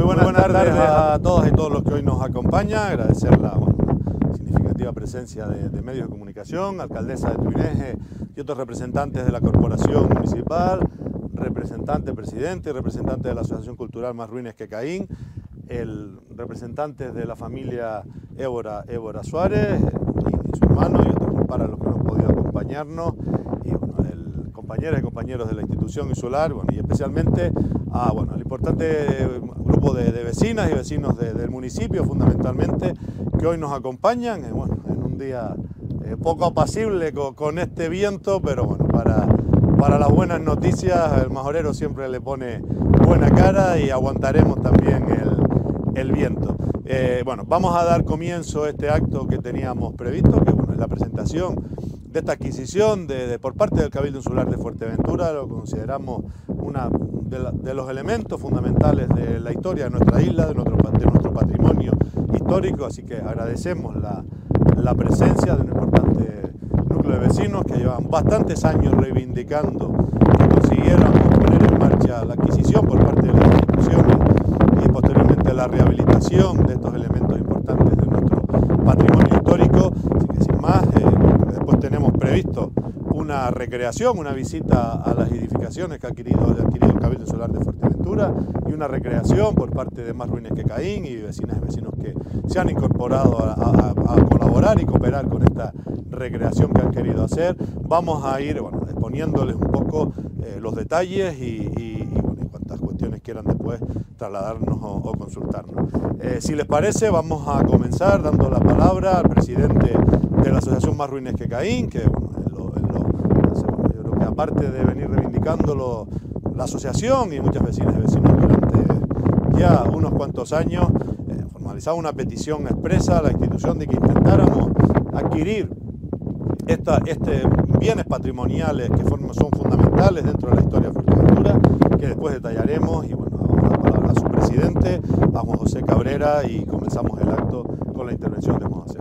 buenas tardes a todas y todos los que hoy nos acompañan. Agradecer la significativa presencia de medios de comunicación, alcaldesa de Tuineje y otros representantes de la corporación municipal, representante, presidente y representante de la Asociación Cultural Más Ruines que Caín, el representante de la familia Évora Suárez y su hermano y otros para los que no han podido acompañarnos, y compañeras y compañeros de la institución insular, y especialmente al importante grupo de vecinas y vecinos del municipio, fundamentalmente, que hoy nos acompañan en un día poco apacible con este viento, pero bueno, para las buenas noticias el majorero siempre le pone buena cara y aguantaremos también el viento. Vamos a dar comienzo a este acto que teníamos previsto, que es la presentación de esta adquisición por parte del Cabildo Insular de Fuerteventura. Lo consideramos uno de los elementos fundamentales de la historia de nuestra isla, de nuestro patrimonio histórico, así que agradecemos la presencia de un importante núcleo de vecinos que llevan bastantes años reivindicando que consiguiéramos poner en marcha la adquisición por parte de las instituciones y posteriormente la rehabilitación de estos elementos importantes de nuestro patrimonio histórico. Así que sin más, después tenemos previsto una recreación, una visita a las edificaciones que ha adquirido el Cabildo Insular de Fuerteventura y una recreación por parte de Más Ruines que Caín y vecinas y vecinos que se han incorporado a colaborar y cooperar con esta recreación que han querido hacer. Vamos a ir exponiéndoles un poco los detalles y cuantas cuestiones quieran después trasladarnos o consultarnos. Si les parece, vamos a comenzar dando la palabra al presidente de la Asociación Más Ruines que Caín, que yo creo que aparte de venir reivindicándolo la asociación y muchas vecinas y vecinos durante ya unos cuantos años, formalizaba una petición expresa a la institución de que intentáramos adquirir bienes patrimoniales que son fundamentales dentro de la historia de Fuerteventura, que después detallaremos. Y vamos a dar la palabra a su presidente, a Juan José Cabrera, y comenzamos el acto con la intervención de Juan José.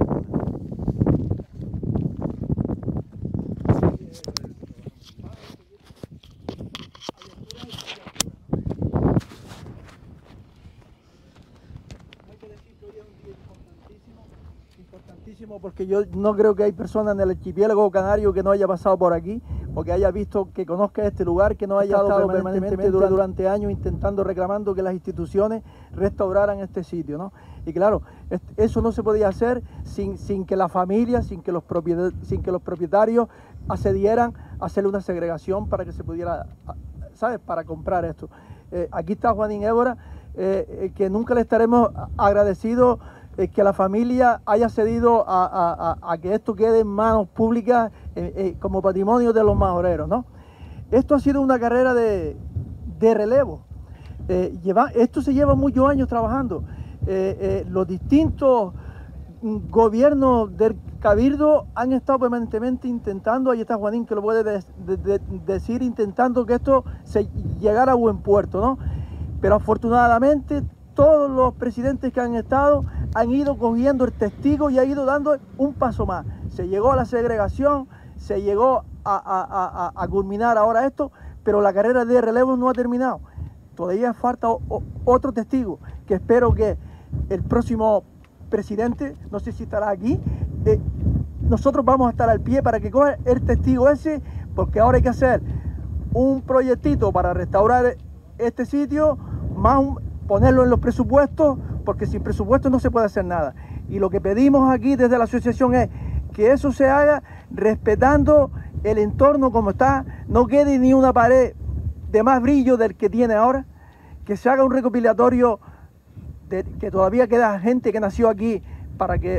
Porque yo no creo que hay persona en el archipiélago canario que no haya pasado por aquí o que haya visto, que conozca este lugar, que no haya estado permanentemente durante años intentando, reclamando que las instituciones restauraran este sitio, ¿no? Y claro, eso no se podía hacer sin que la familia, sin que los propietarios accedieran a hacerle una segregación para que se pudiera, ¿sabes?, para comprar esto. Aquí está Juanín Évora, que nunca le estaremos agradecidos que la familia haya cedido a que esto quede en manos públicas como patrimonio de los majoreros, ¿no? Esto ha sido una carrera de relevo. Esto se lleva muchos años trabajando. Los distintos gobiernos del Cabildo han estado permanentemente intentando, ahí está Juanín que lo puede decir, intentando que esto se llegara a buen puerto, ¿no? Pero afortunadamente todos los presidentes que han estado han ido cogiendo el testigo y han ido dando un paso más. Se llegó a la segregación, se llegó a culminar ahora esto, pero la carrera de relevo no ha terminado. Todavía falta otro testigo, que espero que el próximo presidente, no sé si estará aquí, nosotros vamos a estar al pie para que coja el testigo ese, porque ahora hay que hacer un proyectito para restaurar este sitio, más ponerlo en los presupuestos, porque sin presupuesto no se puede hacer nada. Y lo que pedimos aquí desde la asociación es que eso se haga respetando el entorno como está, no quede ni una pared de más brillo del que tiene ahora, que se haga un recopilatorio que todavía queda gente que nació aquí para que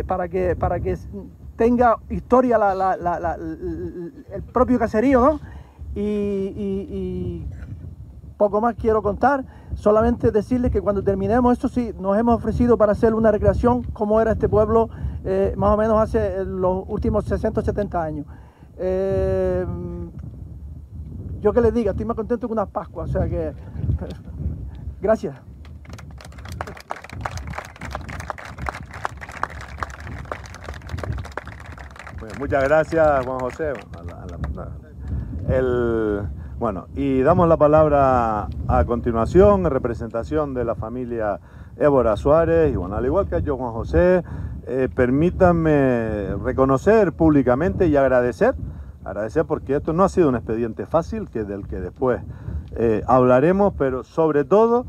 tenga historia el propio caserío, ¿no? Y poco más quiero contar, solamente decirles que cuando terminemos esto sí, nos hemos ofrecido para hacer una recreación como era este pueblo más o menos hace los últimos 60 o 70 años. Yo que les diga, estoy más contento que una Pascua, o sea que... Gracias. Muchas gracias, Juan José. Bueno, y damos la palabra a continuación en representación de la familia Évora Suárez, y bueno, al igual que a yo, Juan José, permítanme reconocer públicamente y agradecer porque esto no ha sido un expediente fácil, del que después hablaremos, pero sobre todo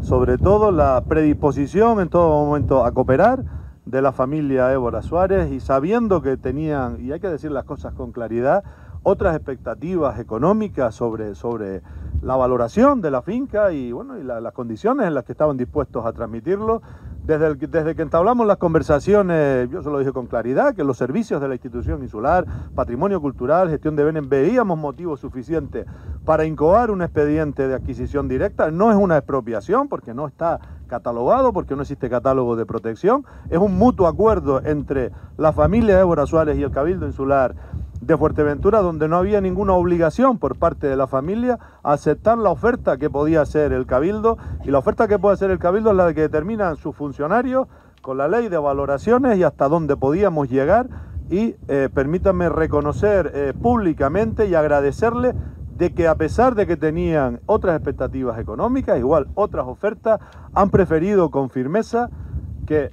la predisposición en todo momento a cooperar de la familia Évora Suárez, y sabiendo que tenían, y hay que decir las cosas con claridad, otras expectativas económicas sobre la valoración de la finca y, bueno, y las condiciones en las que estaban dispuestos a transmitirlo. Desde que entablamos las conversaciones, yo se lo dije con claridad, que los servicios de la institución insular, patrimonio cultural, gestión de bienes, veíamos motivo suficiente para incoar un expediente de adquisición directa. No es una expropiación porque no está catalogado, porque no existe catálogo de protección. Es un mutuo acuerdo entre la familia Évora Suárez y el Cabildo Insular de Fuerteventura, donde no había ninguna obligación por parte de la familia a aceptar la oferta que podía hacer el Cabildo, y la oferta que puede hacer el Cabildo es la que determinan sus funcionarios con la ley de valoraciones y hasta dónde podíamos llegar. Y permítanme reconocer públicamente y agradecerle de que, a pesar de que tenían otras expectativas económicas, igual otras ofertas, han preferido con firmeza que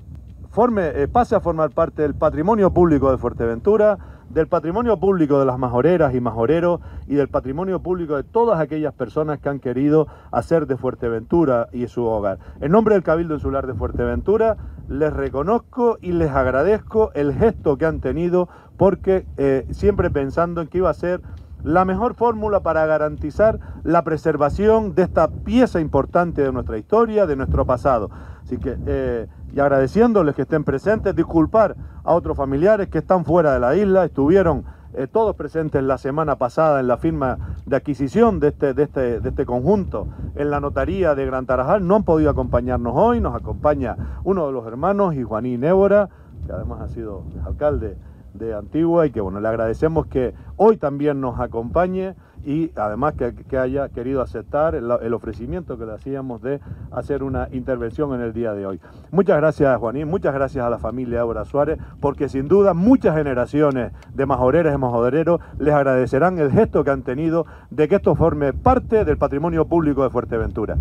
pase a formar parte del patrimonio público de Fuerteventura, del patrimonio público de las majoreras y majoreros, y del patrimonio público de todas aquellas personas que han querido hacer de Fuerteventura y su hogar. En nombre del Cabildo Insular de Fuerteventura, les reconozco y les agradezco el gesto que han tenido, porque siempre pensando en que iba a ser la mejor fórmula para garantizar la preservación de esta pieza importante de nuestra historia, de nuestro pasado. Así que, y agradeciéndoles que estén presentes, disculpar a otros familiares que están fuera de la isla, estuvieron todos presentes la semana pasada en la firma de adquisición de este conjunto en la notaría de Gran Tarajal, no han podido acompañarnos hoy. Nos acompaña uno de los hermanos, y Juanín Évora, que además ha sido alcalde de Antigua, y que, bueno, le agradecemos que hoy también nos acompañe, y además que haya querido aceptar el ofrecimiento que le hacíamos de hacer una intervención en el día de hoy. Muchas gracias, Juanín, muchas gracias a la familia Évora Suárez, porque sin duda muchas generaciones de majoreras y majoreros les agradecerán el gesto que han tenido de que esto forme parte del patrimonio público de Fuerteventura.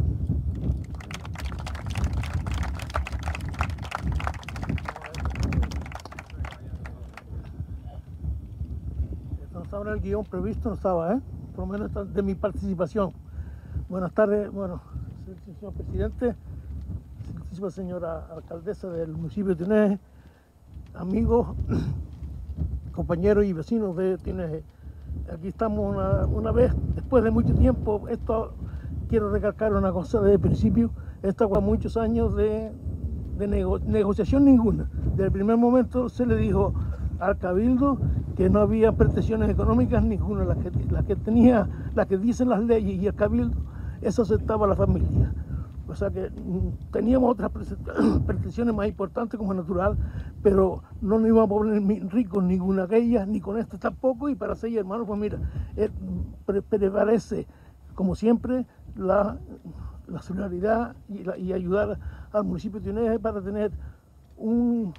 Ahora el guión previsto no estaba, por lo menos de mi participación. Buenas tardes, bueno, señor presidente, excelentísima señora alcaldesa del municipio de Tineje, amigos, compañeros y vecinos de Tineje. Aquí estamos una vez, después de mucho tiempo. Esto, quiero recalcar una cosa desde el principio, esto fue muchos años de negociación ninguna. Desde el primer momento se le dijo al Cabildo que no había pretensiones económicas ninguna, las que dicen las leyes y el Cabildo, eso aceptaba la familia. O sea que teníamos otras pretensiones más importantes, como es natural, pero no nos íbamos a poner ricos ninguna de ellas, ni con esto tampoco. Y para 6 hermanos, pues mira, prevalece, como siempre, la solidaridad y ayudar al municipio de Tineje para tener un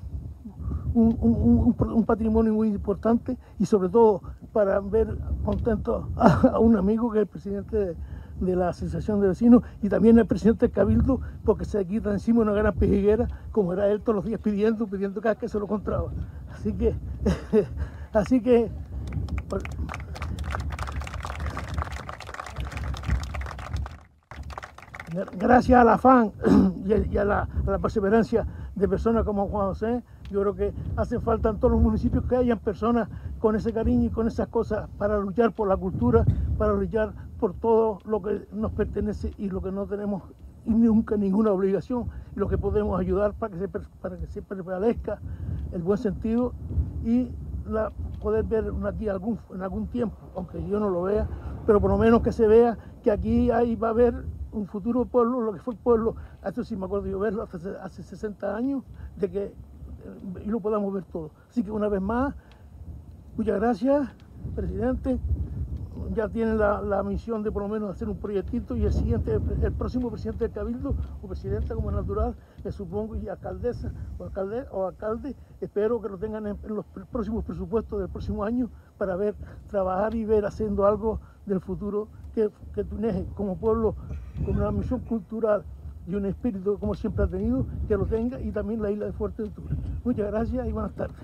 patrimonio muy importante, y sobre todo para ver contento a un amigo que es el presidente de la Asociación de Vecinos, y también el presidente del Cabildo, porque se quita encima una gran pejiguera, como era él todos los días pidiendo cada vez que se lo encontraba. Así que gracias al afán y a la perseverancia de personas como Juan José, yo creo que hacen falta en todos los municipios que hayan personas con ese cariño y con esas cosas para luchar por la cultura, para luchar por todo lo que nos pertenece y lo que no tenemos nunca ninguna obligación, y lo que podemos ayudar para que se prevalezca el buen sentido y poder ver aquí en algún tiempo, aunque yo no lo vea, pero por lo menos que se vea que aquí va a haber un futuro pueblo, lo que fue el pueblo. Esto sí me acuerdo yo verlo hace 60 años, y lo podamos ver todo. Así que una vez más, muchas gracias, presidente, ya tiene la misión de por lo menos hacer un proyectito, y el próximo presidente del Cabildo, o presidenta como es natural, supongo, y alcaldesa o alcalde, espero que lo tengan en los próximos presupuestos del próximo año para trabajar y ver haciendo algo del futuro que Tuineje como pueblo, con una misión cultural y un espíritu como siempre ha tenido, que lo tenga, y también la isla de Fuerteventura. Muchas gracias y buenas tardes.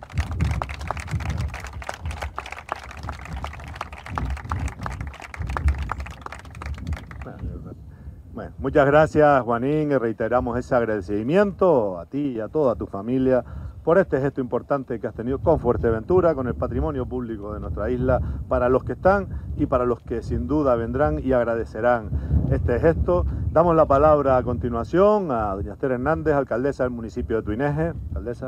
Bueno, muchas gracias, Juanín, y reiteramos ese agradecimiento a ti y a toda tu familia por este gesto importante que has tenido con Fuerteventura, con el patrimonio público de nuestra isla, para los que están y para los que sin duda vendrán y agradecerán este gesto. Damos la palabra a continuación a doña Esther Hernández, alcaldesa del municipio de Tuineje. Alcaldesa.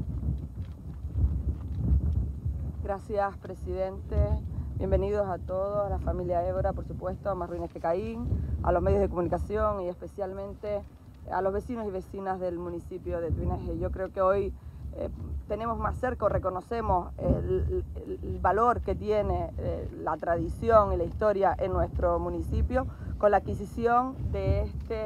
Gracias, presidente. Bienvenidos a todos, a la familia Évora, por supuesto, a Más Ruines que Caín, a los medios de comunicación y especialmente a los vecinos y vecinas del municipio de Tuineje. Yo creo que hoy tenemos más cerca, o reconocemos el valor que tiene la tradición y la historia en nuestro municipio con la adquisición de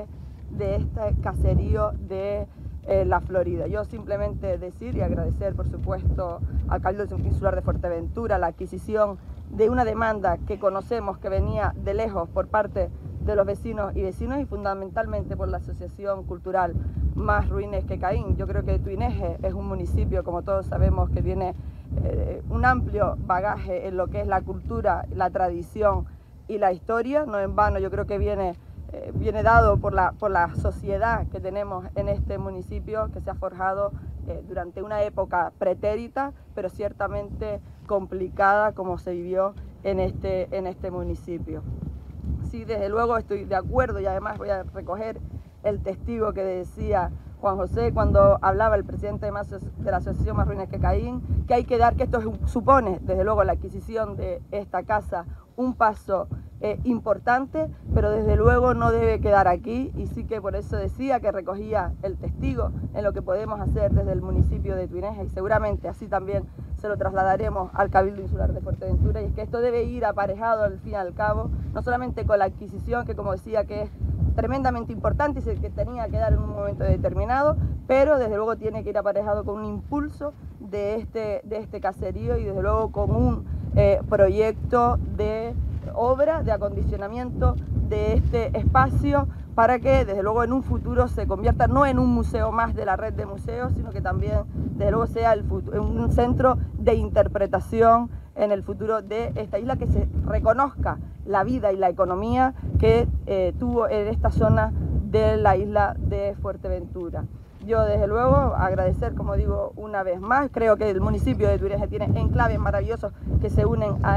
este caserío de La Florida. Yo simplemente decir y agradecer, por supuesto, al Cabildo Insular de Fuerteventura la adquisición de una demanda que conocemos que venía de lejos por parte de los vecinos y fundamentalmente por la Asociación Cultural Más Ruines que Caín. Yo creo que Tuineje es un municipio, como todos sabemos, que tiene un amplio bagaje en lo que es la cultura, la tradición y la historia. No en vano, yo creo que viene dado por la sociedad que tenemos en este municipio, que se ha forjado durante una época pretérita, pero ciertamente complicada como se vivió en este municipio. Sí, desde luego estoy de acuerdo, y además voy a recoger el testigo que decía Juan José cuando hablaba el presidente de la Asociación Más Ruines que Caín, que hay que dar, que esto supone desde luego la adquisición de esta casa, un paso importante, pero desde luego no debe quedar aquí, y sí que por eso decía que recogía el testigo en lo que podemos hacer desde el municipio de Tuineje, y seguramente así también se lo trasladaremos al Cabildo Insular de Fuerteventura, y es que esto debe ir aparejado al fin y al cabo, no solamente con la adquisición, que como decía que es tremendamente importante y que tenía que dar en un momento determinado, pero desde luego tiene que ir aparejado con un impulso de este caserío, y desde luego con un proyecto de obra, de acondicionamiento de este espacio, para que desde luego en un futuro se convierta no en un museo más de la red de museos, sino que también desde luego sea un centro de interpretación en el futuro de esta isla, que se reconozca la vida y la economía que tuvo en esta zona de la isla de Fuerteventura. Yo desde luego agradecer, como digo, una vez más, creo que el municipio de Tuineje tiene enclaves maravillosos que se unen a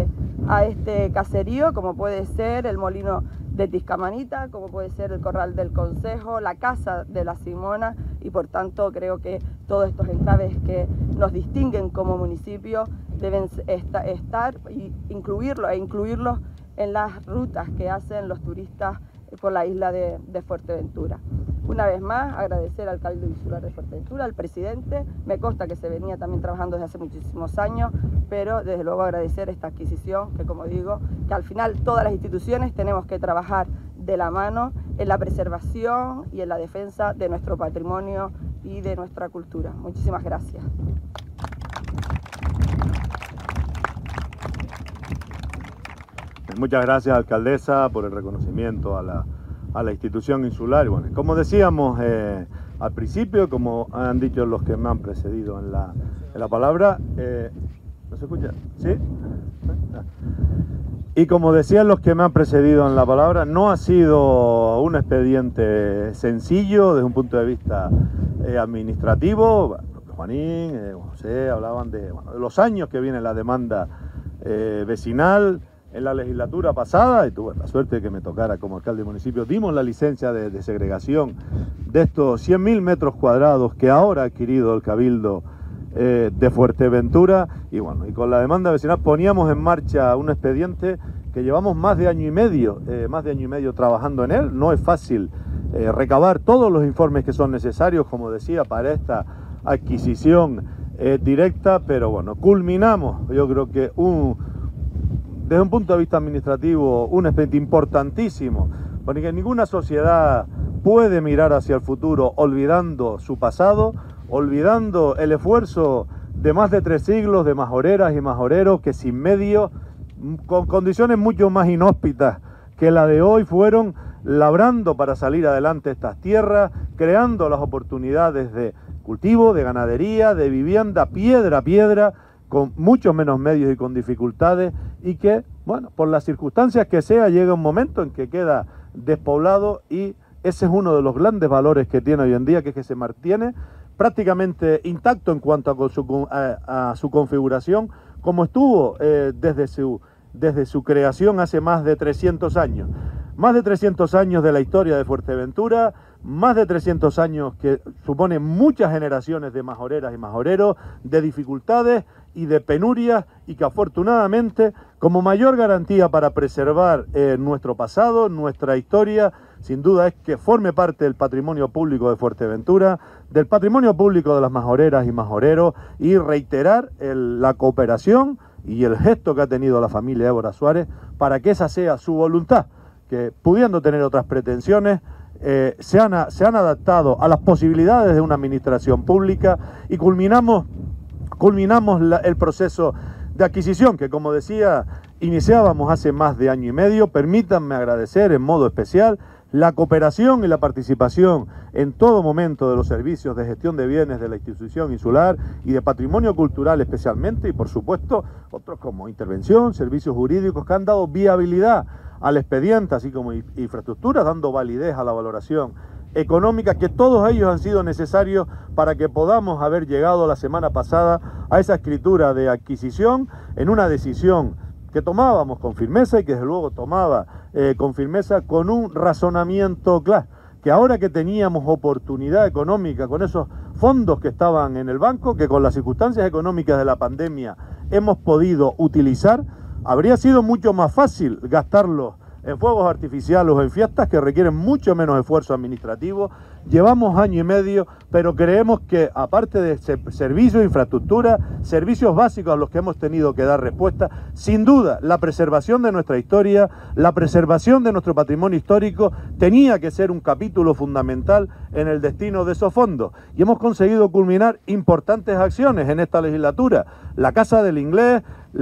este caserío, como puede ser el molino de Tiscamanita, como puede ser el corral del Concejo, la casa de la Simona, y por tanto creo que todos estos enclaves que nos distinguen como municipio deben estar e incluirlos en las rutas que hacen los turistas por la isla de Fuerteventura. Una vez más, agradecer al Cabildo Insular de Fuerteventura, al presidente. Me consta que se venía también trabajando desde hace muchísimos años, pero desde luego agradecer esta adquisición, que como digo, que al final todas las instituciones tenemos que trabajar de la mano en la preservación y en la defensa de nuestro patrimonio y de nuestra cultura. Muchísimas gracias. Muchas gracias, alcaldesa, por el reconocimiento a la institución insular. Y bueno, como decíamos al principio, como han dicho los que me han precedido en la palabra, ¿no se escucha? ¿Sí? Y como decían los que me han precedido en la palabra, no ha sido un expediente sencillo desde un punto de vista administrativo. Juanín, José hablaban de los años que viene la demanda vecinal. En la legislatura pasada, y tuve la suerte de que me tocara como alcalde del municipio, dimos la licencia de segregación de estos 100.000 metros cuadrados que ahora ha adquirido el Cabildo de Fuerteventura, y bueno, y con la demanda vecinal poníamos en marcha un expediente que llevamos más de año y medio trabajando en él. No es fácil recabar todos los informes que son necesarios, como decía, para esta adquisición directa, pero bueno, culminamos, yo creo que desde un punto de vista administrativo, un expediente importantísimo, porque ninguna sociedad puede mirar hacia el futuro olvidando su pasado, olvidando el esfuerzo de más de 3 siglos de majoreras y majoreros que sin medios, con condiciones mucho más inhóspitas que la de hoy, fueron labrando para salir adelante estas tierras, creando las oportunidades de cultivo, de ganadería, de vivienda, piedra a piedra, con muchos menos medios y con dificultades, y que, bueno, por las circunstancias que sea, llega un momento en que queda despoblado, y ese es uno de los grandes valores que tiene hoy en día, que es que se mantiene prácticamente intacto en cuanto a su configuración, como estuvo desde su creación hace más de 300 años. Más de 300 años de la historia de Fuerteventura, más de 300 años que supone muchas generaciones de majoreras y majoreros, de dificultades y de penurias, y que afortunadamente, como mayor garantía para preservar nuestro pasado, nuestra historia, sin duda es que forme parte del patrimonio público de Fuerteventura, del patrimonio público de las majoreras y majoreros, y reiterar la cooperación y el gesto que ha tenido la familia Évora Suárez para que esa sea su voluntad, que pudiendo tener otras pretensiones, se han adaptado a las posibilidades de una administración pública, y culminamos el proceso de adquisición que, como decía, iniciábamos hace más de año y medio. Permítanme agradecer en modo especial la cooperación y la participación en todo momento de los servicios de gestión de bienes de la institución insular y de patrimonio cultural especialmente, y por supuesto otros como intervención, servicios jurídicos que han dado viabilidad al expediente, así como infraestructuras, dando validez a la valoración económica, que todos ellos han sido necesarios para que podamos haber llegado la semana pasada a esa escritura de adquisición, en una decisión que tomábamos con firmeza, y que desde luego tomaba con firmeza, con un razonamiento claro, que ahora que teníamos oportunidad económica con esos fondos que estaban en el banco, que con las circunstancias económicas de la pandemia hemos podido utilizar, habría sido mucho más fácil gastarlos en fuegos artificiales o en fiestas que requieren mucho menos esfuerzo administrativo. Llevamos año y medio, pero creemos que aparte de servicios, infraestructura, servicios básicos a los que hemos tenido que dar respuesta, sin duda la preservación de nuestra historia, la preservación de nuestro patrimonio histórico tenía que ser un capítulo fundamental en el destino de esos fondos. Y hemos conseguido culminar importantes acciones en esta legislatura: la Casa del Inglés,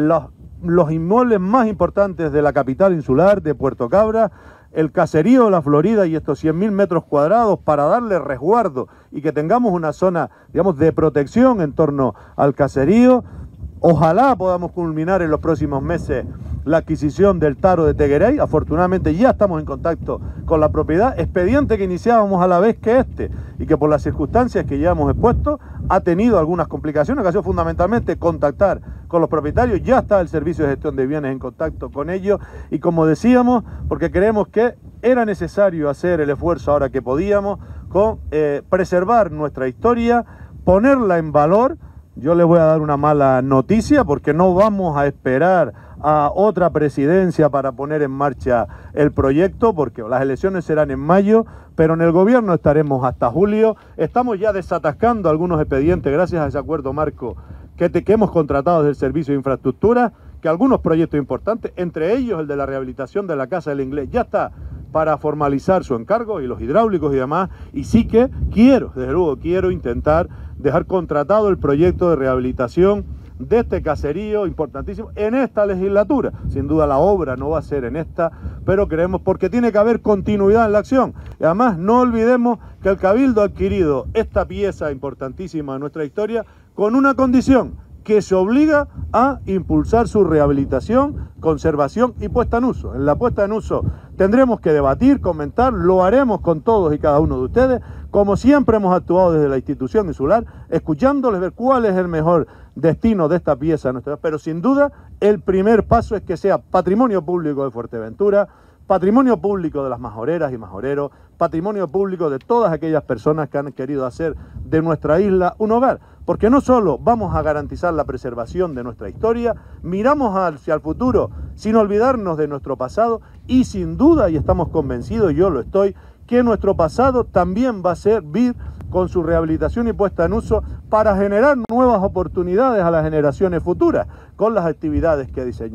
los inmuebles más importantes de la capital insular, de Puerto Cabra, el caserío de la Florida y estos 100.000 metros cuadrados para darle resguardo y que tengamos una zona, digamos, de protección en torno al caserío. Ojalá podamos culminar en los próximos meses la adquisición del Taro de Teguerey. Afortunadamente ya estamos en contacto con la propiedad, expediente que iniciábamos a la vez que este, y que por las circunstancias que ya hemos expuesto ha tenido algunas complicaciones, que ha sido fundamentalmente contactar con los propietarios. Ya está el Servicio de Gestión de Bienes en contacto con ellos, y como decíamos, porque creemos que era necesario hacer el esfuerzo ahora que podíamos con preservar nuestra historia, ponerla en valor. Yo les voy a dar una mala noticia, porque no vamos a esperar a otra presidencia para poner en marcha el proyecto, porque las elecciones serán en mayo, pero en el gobierno estaremos hasta julio. Estamos ya desatascando algunos expedientes gracias a ese acuerdo marco que hemos contratado desde el Servicio de Infraestructura, que algunos proyectos importantes, entre ellos el de la rehabilitación de la Casa del Inglés, ya está para formalizar su encargo, y los hidráulicos y demás, y sí que desde luego quiero intentar dejar contratado el proyecto de rehabilitación de este caserío importantísimo en esta legislatura. Sin duda la obra no va a ser en esta, pero creemos, porque tiene que haber continuidad en la acción. Y además no olvidemos que el Cabildo ha adquirido esta pieza importantísima de nuestra historia con una condición: que se obliga a impulsar su rehabilitación, conservación y puesta en uso. En la puesta en uso tendremos que debatir, comentar, lo haremos con todos y cada uno de ustedes, como siempre hemos actuado desde la institución insular, escuchándoles, ver cuál es el mejor destino de esta pieza, pero sin duda el primer paso es que sea patrimonio público de Fuerteventura, patrimonio público de las majoreras y majoreros, patrimonio público de todas aquellas personas que han querido hacer de nuestra isla un hogar, porque no solo vamos a garantizar la preservación de nuestra historia, miramos hacia el futuro sin olvidarnos de nuestro pasado, y sin duda, y estamos convencidos, yo lo estoy, que nuestro pasado también va a servir con su rehabilitación y puesta en uso para generar nuevas oportunidades a las generaciones futuras con las actividades que diseño.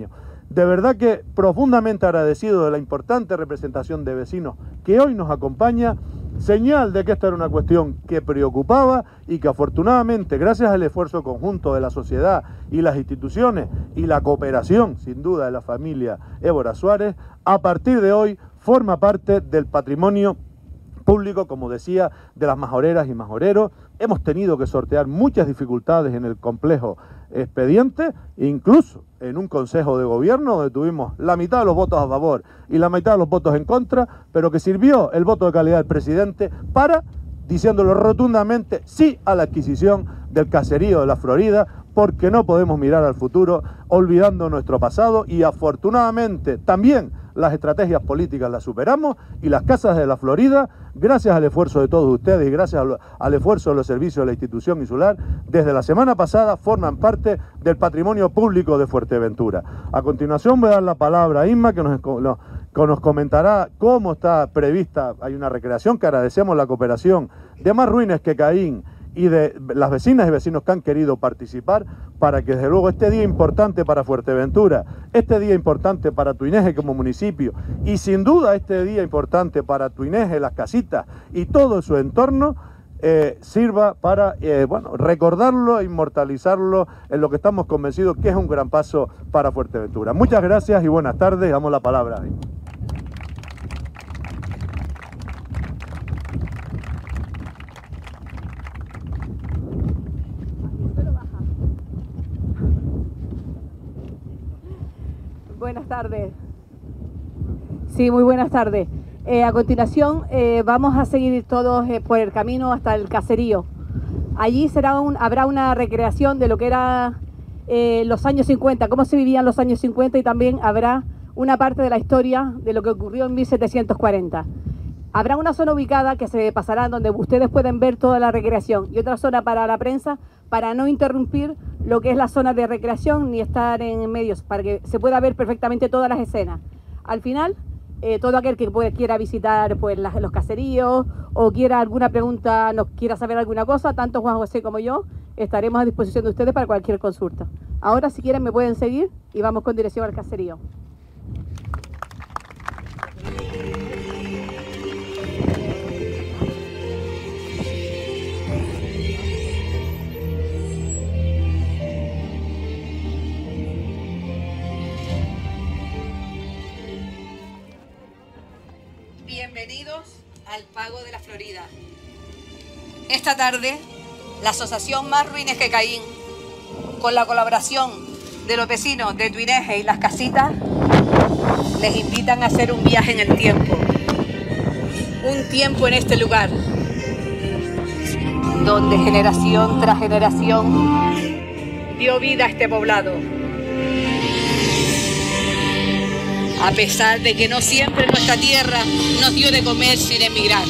De verdad que profundamente agradecido de la importante representación de vecinos que hoy nos acompaña, señal de que esta era una cuestión que preocupaba y que afortunadamente, gracias al esfuerzo conjunto de la sociedad y las instituciones y la cooperación, sin duda, de la familia Évora Suárez, a partir de hoy forma parte del patrimonio público, como decía, de las majoreras y majoreros. Hemos tenido que sortear muchas dificultades en el complejo expediente, incluso en un consejo de gobierno donde tuvimos la mitad de los votos a favor y la mitad de los votos en contra, pero que sirvió el voto de calidad del presidente para, diciéndolo rotundamente, sí a la adquisición del caserío de la Florida, porque no podemos mirar al futuro olvidando nuestro pasado, y afortunadamente también las estrategias políticas las superamos y las casas de la Florida, gracias al esfuerzo de todos ustedes y gracias al esfuerzo de los servicios de la institución insular, desde la semana pasada forman parte del patrimonio público de Fuerteventura. A continuación voy a dar la palabra a Inma, que nos comentará cómo está prevista. Hay una recreación que agradecemos la cooperación de Más Ruines que Caín y de las vecinas y vecinos que han querido participar, para que desde luego este día importante para Fuerteventura, este día importante para Tuineje como municipio, y sin duda este día importante para Tuineje, Las Casitas y todo su entorno, sirva para recordarlo e inmortalizarlo en lo que estamos convencidos que es un gran paso para Fuerteventura. Muchas gracias y buenas tardes. Damos la palabra. Buenas tardes. Sí, muy buenas tardes. A continuación vamos a seguir todos por el camino hasta el caserío. Allí habrá una recreación de lo que era los años 50, cómo se vivían los años 50, y también habrá una parte de la historia de lo que ocurrió en 1740. Habrá una zona ubicada que se pasará donde ustedes pueden ver toda la recreación, y otra zona para la prensa, para no interrumpir lo que es la zona de recreación ni estar en medios, para que se pueda ver perfectamente todas las escenas. Al final, todo aquel que quiera visitar pues, los caseríos o quiera alguna pregunta, nos quiera saber alguna cosa, tanto Juan José como yo estaremos a disposición de ustedes para cualquier consulta. Ahora, si quieren, me pueden seguir y vamos con dirección al caserío. Bienvenidos al Pago de la Florida. Esta tarde, la Asociación Más Ruines que Caín, con la colaboración de los vecinos de Tuineje y Las Casitas, les invitan a hacer un viaje en el tiempo. Un tiempo en este lugar, donde generación tras generación dio vida a este poblado. A pesar de que no siempre nuestra tierra nos dio de comer sin emigrar.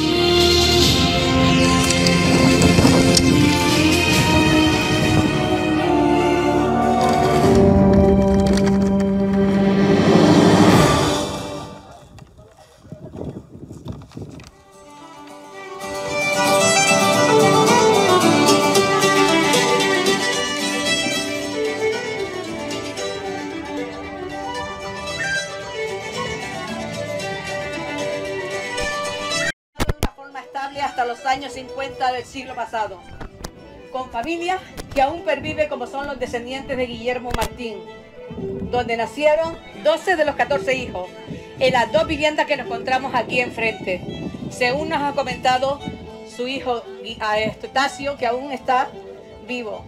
Hasta los años 50 del siglo pasado, con familias que aún perviven, como son los descendientes de Guillermo Martín, donde nacieron 12 de los 14 hijos, en las dos viviendas que nos encontramos aquí enfrente. Según nos ha comentado su hijo Tasio, que aún está vivo.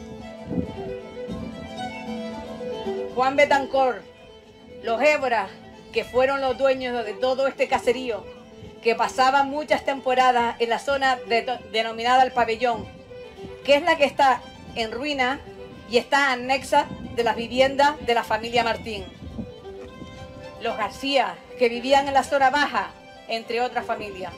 Juan Betancor, los Évora, que fueron los dueños de todo este caserío, que pasaban muchas temporadas en la zona denominada El Pabellón, que es la que está en ruina y está anexa de las viviendas de la familia Martín. Los García, que vivían en la zona baja, entre otras familias.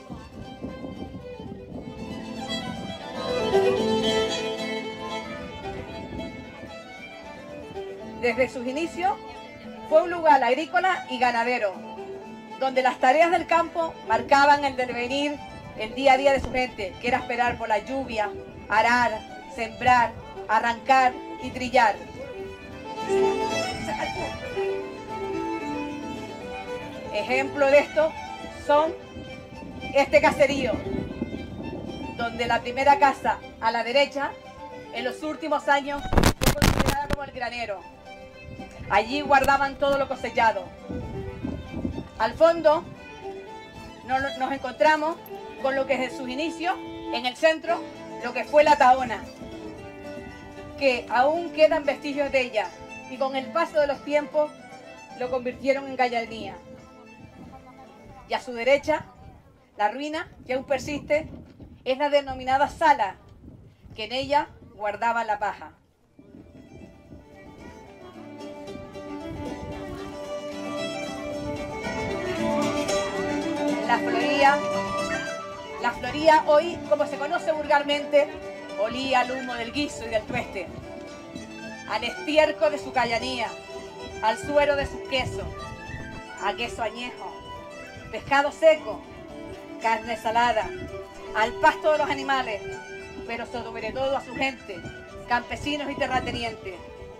Desde sus inicios fue un lugar agrícola y ganadero, donde las tareas del campo marcaban el devenir, el día a día de su gente, que era esperar por la lluvia, arar, sembrar, arrancar y trillar. Ejemplo de esto son este caserío, donde la primera casa a la derecha, en los últimos años, fue considerada como el granero. Allí guardaban todo lo cosechado. Al fondo nos encontramos con lo que desde sus inicios, en el centro, lo que fue la Tahona, que aún quedan vestigios de ella, y con el paso de los tiempos lo convirtieron en gallardía. Y a su derecha, la ruina, que aún persiste, es la denominada sala, que en ella guardaba la paja. La floría hoy, como se conoce vulgarmente, olía al humo del guiso y del tueste, al estiércol de su callanía, al suero de sus quesos, a queso añejo, pescado seco, carne salada, al pasto de los animales, pero sobre todo a su gente, campesinos y terratenientes.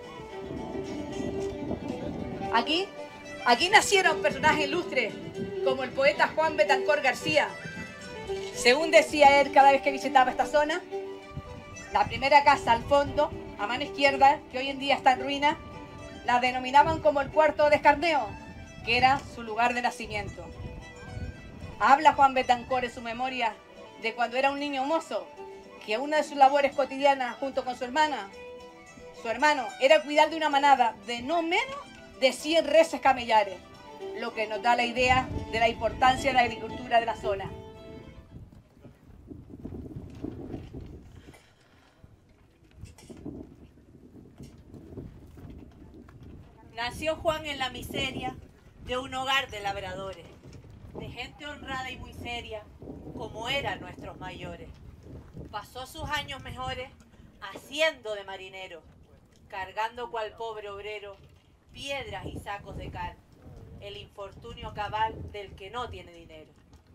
Aquí nacieron personajes ilustres, como el poeta Juan Betancor García. Según decía él cada vez que visitaba esta zona, la primera casa al fondo, a mano izquierda, que hoy en día está en ruina, la denominaban como el cuarto de escarneo, que era su lugar de nacimiento. Habla Juan Betancor en su memoria de cuando era un niño mozo, que una de sus labores cotidianas junto con su hermano era cuidar de una manada de no menos de 100 reses camellares, lo que nos da la idea de la importancia de la agricultura de la zona. Nació Juan en la miseria de un hogar de labradores, de gente honrada y muy seria, como eran nuestros mayores. Pasó sus años mejores haciendo de marinero, cargando cual pobre obrero piedras y sacos de cal, el infortunio cabal del que no tiene dinero.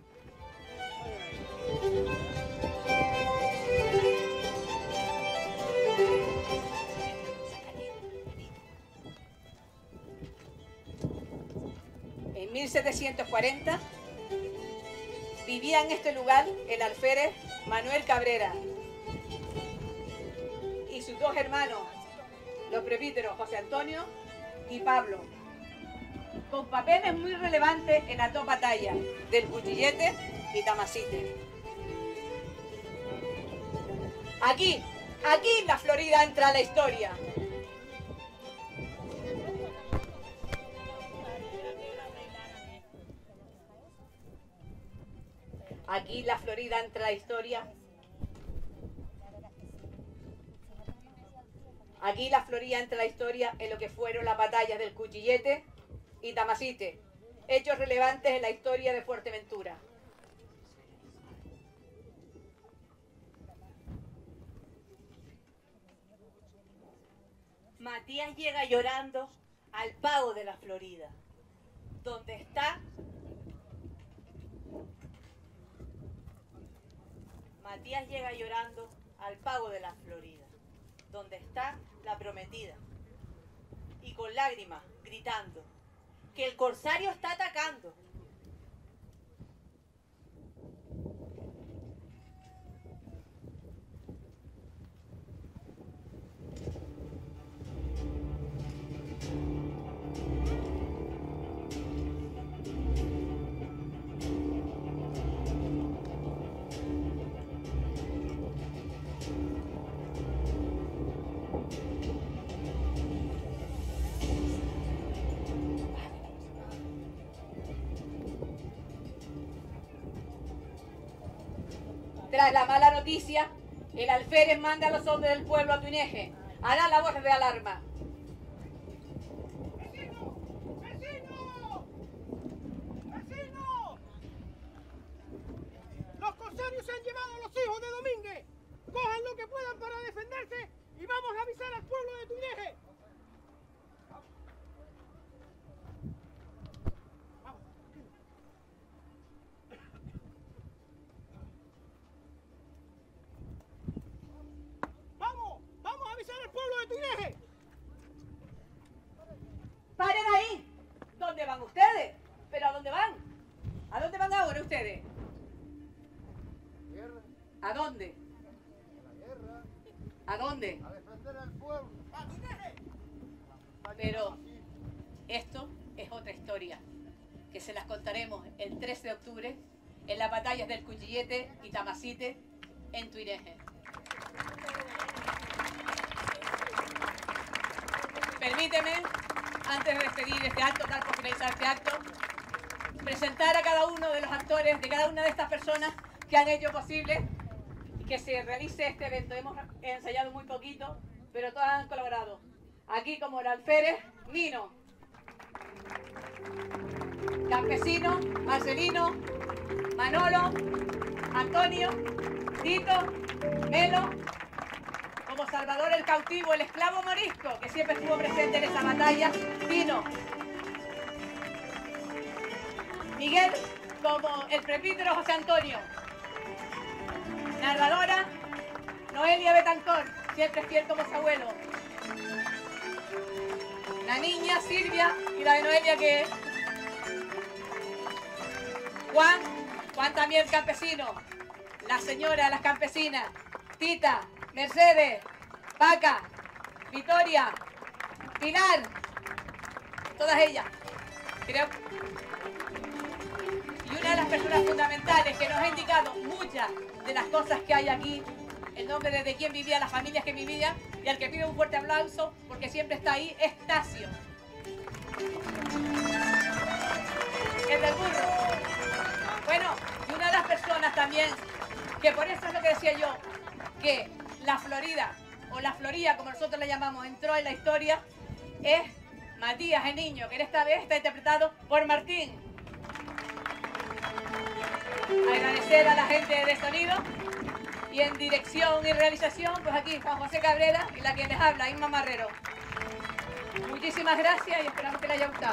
En 1740 vivía en este lugar el alférez Manuel Cabrera y sus dos hermanos, los presbíteros José Antonio y Pablo, con papeles muy relevantes en las dos batallas del Cuchillete y Tamasite. Aquí en la Florida entra la historia. Aquí la Florida entra la historia. Aquí la Florida entra la historia en lo que fueron las batallas del Cuchillete y Tamasite, hechos relevantes en la historia de Fuerteventura. Matías llega llorando al pago de la Florida, donde está Matías llega llorando al pago de la Florida, donde está la prometida, y con lágrimas gritando que el corsario está atacando. Tras la mala noticia, el alférez manda a los hombres del pueblo a Tuineje a dar la voz de alarma. ¡Vecino! ¡Vecino! ¡Vecino! Los corsarios se han llevado a los hijos de Domínguez. Cojan lo que puedan para defenderse y vamos a avisar al pueblo de Tuineje. ¡Paren ahí! ¿Dónde van ustedes? ¿Pero a dónde van? dónde? ¿A dónde? A defender al pueblo. Pero esto es otra historia, que se las contaremos el 13 de octubre en las batallas del Cuchillete y Tamacite en Tuineje. Permíteme, antes de despedir este acto, dar por finalizar este acto, presentar a cada uno de los actores, de cada una de estas personas que han hecho posible que se realice este evento. Hemos ensayado muy poquito, pero todas han colaborado. Aquí como el alférez, Nino, Campesino, Marcelino, Manolo, Antonio, Tito, Melo, como Salvador el cautivo, el esclavo morisco, que siempre estuvo presente en esa batalla, Tino. Miguel como el presbítero José Antonio. Narradora, Noelia Betancor, siempre fiel como su abuelo. La niña Silvia y la de Noelia que es Juan también campesino. La señora, las campesinas, Tita, Mercedes, Paca, Victoria, Pilar, todas ellas. Creo. Y una de las personas fundamentales que nos ha indicado muchas de las cosas que hay aquí, el nombre de quién vivía, las familias que vivían, y al que pido un fuerte aplauso porque siempre está ahí, es Tasio. Es del burro. Bueno, y una de las personas también, que por eso es lo que decía yo, que la Florida, o la Floría como nosotros le llamamos, entró en la historia, es Matías, el niño, que esta vez está interpretado por Martín. Agradecer a la gente de sonido y en dirección y realización, pues aquí Juan José Cabrera y la que les habla, Inma Marrero. Muchísimas gracias y esperamos que les haya gustado.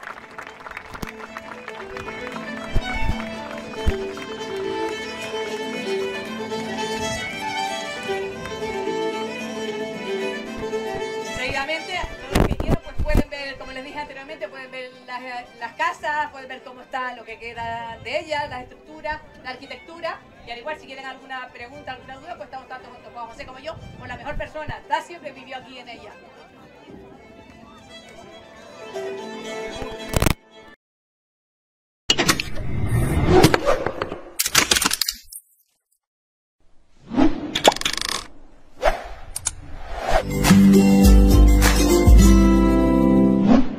Seguidamente, los que quieran, pues pueden ver, como les dije anteriormente, pueden ver las casas, pueden ver cómo está lo que queda de ellas, las estructuras, la arquitectura. Y al igual, si quieren alguna pregunta, alguna duda, pues estamos tanto junto Juan José como yo, con la mejor persona, Tasio, que vivió aquí en ella.